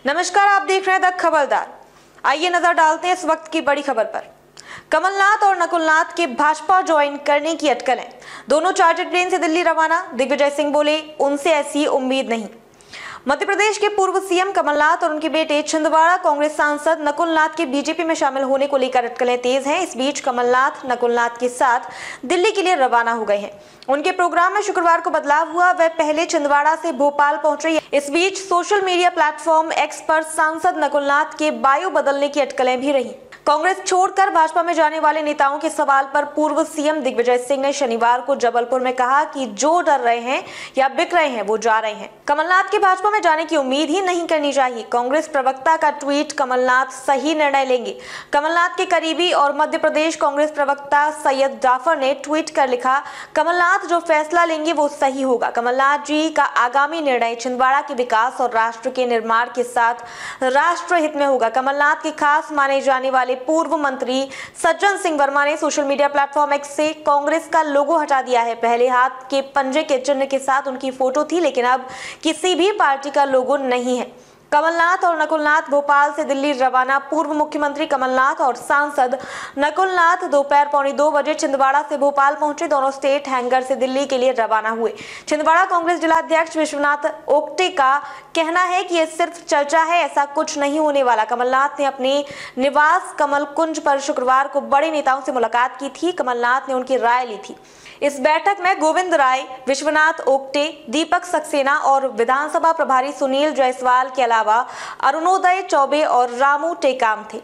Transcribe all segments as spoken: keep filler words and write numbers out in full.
नमस्कार, आप देख रहे हैं द खबरदार। आइए नजर डालते हैं इस वक्त की बड़ी खबर पर। कमलनाथ और नकुलनाथ के भाजपा ज्वाइन करने की अटकलें। दोनों चार्टर्ड प्लेन से दिल्ली रवाना। दिग्विजय सिंह बोले, उनसे ऐसी उम्मीद नहीं। मध्य प्रदेश के पूर्व सीएम कमलनाथ और उनके बेटे छिंदवाड़ा कांग्रेस सांसद नकुलनाथ के बीजेपी में शामिल होने को लेकर अटकलें तेज हैं। इस बीच कमलनाथ नकुलनाथ के साथ दिल्ली के लिए रवाना हो गए हैं। उनके प्रोग्राम में शुक्रवार को बदलाव हुआ। वह पहले छिंदवाड़ा से भोपाल पहुंच रही है। इस बीच सोशल मीडिया प्लेटफॉर्म एक्स पर सांसद नकुलनाथ के बायो बदलने की अटकलें भी रही। कांग्रेस छोड़कर भाजपा में जाने वाले नेताओं के सवाल पर पूर्व सीएम दिग्विजय सिंह ने शनिवार को जबलपुर में कहा कि जो डर रहे हैं या बिक रहे हैं वो जा रहे हैं। कमलनाथ के भाजपा में जाने की उम्मीद ही नहीं करनी चाहिए। कांग्रेस प्रवक्ता का ट्वीट, कमलनाथ सही निर्णय लेंगे। कमलनाथ के करीबी और मध्य प्रदेश कांग्रेस प्रवक्ता सैयद जाफर ने ट्वीट कर लिखा, कमलनाथ जो फैसला लेंगे वो सही होगा। कमलनाथ जी का आगामी निर्णय छिंदवाड़ा के विकास और राष्ट्र के निर्माण के साथ राष्ट्र हित में होगा। कमलनाथ के खास माने जाने वाले पूर्व मंत्री सज्जन सिंह वर्मा ने सोशल मीडिया प्लेटफॉर्म एक्स से कांग्रेस का लोगो हटा दिया है। पहले हाथ के पंजे के चिन्ह के साथ उनकी फोटो थी, लेकिन अब किसी भी पार्टी का लोगो नहीं है। कमलनाथ और नकुलनाथ भोपाल से दिल्ली रवाना। पूर्व मुख्यमंत्री कमलनाथ और सांसद नकुलनाथ दोपहर पौने दो बजे छिंदवाड़ा से भोपाल पहुंचे। दोनों स्टेट हैंगर से दिल्ली के लिए रवाना हुए। छिंदवाड़ा कांग्रेस जिलाध्यक्ष विश्वनाथ ओक्टे का कहना है कि यह सिर्फ चर्चा है, ऐसा कुछ नहीं होने वाला। कमलनाथ ने अपने निवास कमल कुंज पर शुक्रवार को बड़े नेताओं से मुलाकात की थी। कमलनाथ ने उनकी राय ली थी। इस बैठक में गोविंद राय, विश्वनाथ ओक्टे, दीपक सक्सेना और विधानसभा प्रभारी सुनील जायसवाल के अलावा अरुणोदय चौबे और रामू टेकाम थे।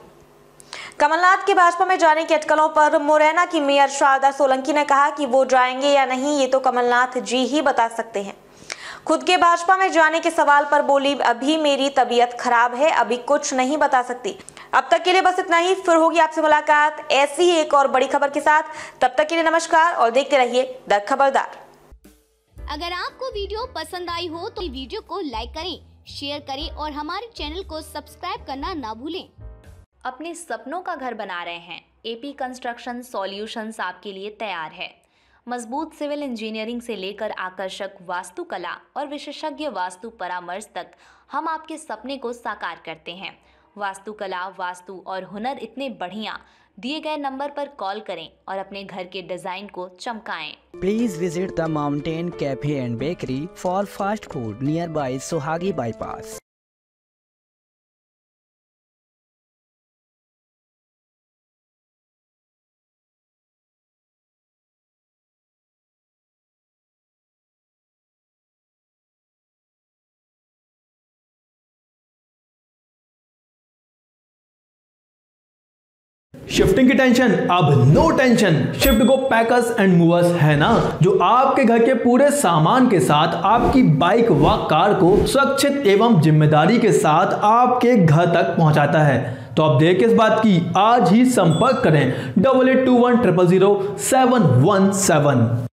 कमलनाथ के भाजपा में जाने की अटकलों पर मुरैना की मेयर शारदा सोलंकी ने कहा कि वो जाएंगे या नहीं ये तो कमलनाथ जी ही बता सकते हैं। खुद के भाजपा में जाने के सवाल पर बोली, अभी मेरी तबीयत खराब है, अभी कुछ नहीं बता सकती। अब तक के लिए बस इतना ही। फिर होगी आपसे मुलाकात ऐसी ही एक और बड़ी खबर के साथ। तब तक के लिए नमस्कार और देखते रहिए द खबरदार। अगर आपको वीडियो पसंद आई हो तो वीडियो को लाइक करें, शेयर करें और हमारे चैनल को सब्सक्राइब करना ना भूलें। अपने सपनों का घर बना रहे हैं? एपी कंस्ट्रक्शन सॉल्यूशंस आपके लिए तैयार है। मजबूत सिविल इंजीनियरिंग से लेकर आकर्षक वास्तुकला और विशेषज्ञ वास्तु परामर्श तक हम आपके सपने को साकार करते हैं। वास्तुकला, वास्तु और हुनर इतने बढ़िया। दिए गए नंबर पर कॉल करें और अपने घर के डिजाइन को चमकाएं। Please visit the Mountain Cafe and Bakery for fast food nearby Sohagi Bypass. Shifting की टेंशन अब no tension. Shift go packers and movers है ना, जो आपके घर के पूरे सामान के साथ आपकी बाइक व कार को सुरक्षित एवं जिम्मेदारी के साथ आपके घर तक पहुंचाता है। तो अब देर किस बात की, आज ही संपर्क करें double eight two one triple zero seven one seven.